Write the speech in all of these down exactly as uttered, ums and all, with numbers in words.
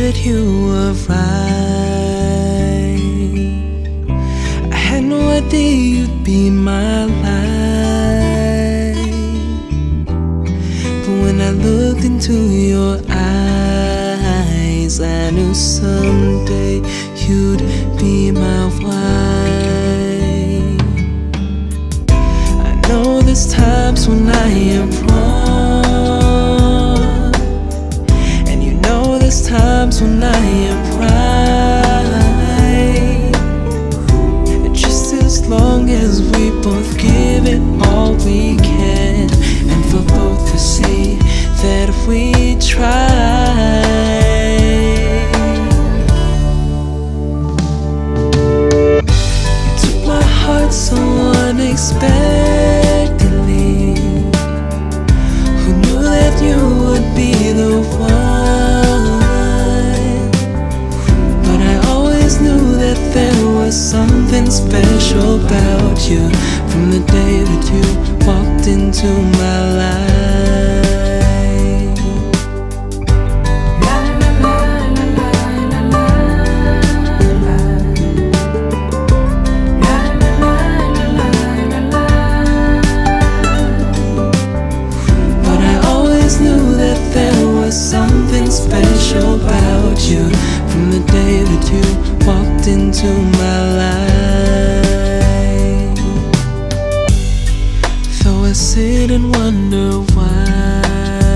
that you were right, I had no idea you'd be my light. But when I looked into your eyes, I knew someday you'd be my wife. I know there's times when I am wrong, and you know there's times when I am right. And just as long as we both give it all we can, and for both to see that we try. So unexpectedly, who knew that you would be the one? But I always knew that there was something special about you from the day that you walked into my life. Something special about you from the day that you walked into my life. Though I sit and wonder why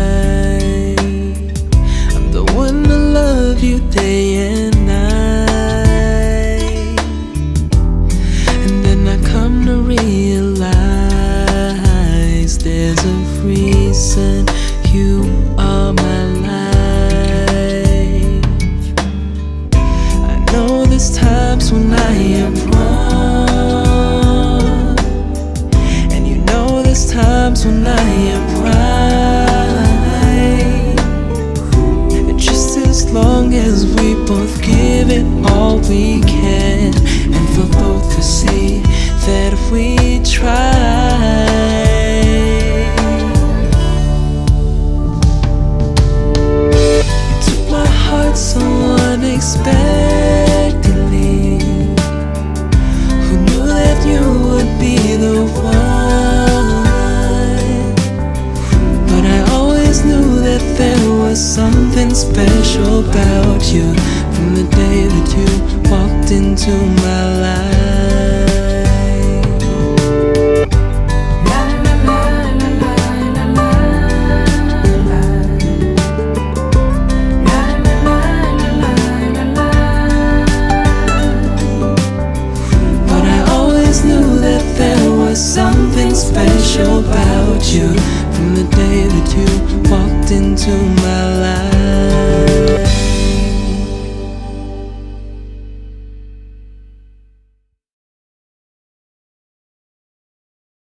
I'm the one to love you day and night, and then I come to realize there's a reason you are my times when I am wrong, and you know there's times when I am right. And just as long as we both give it all we can, and for both to see that we try. You took my heart so unexpectedly, you would be the one. But I always knew that there was something special about you from the day that you walked into my life. Something special about you from the day that you walked into my life.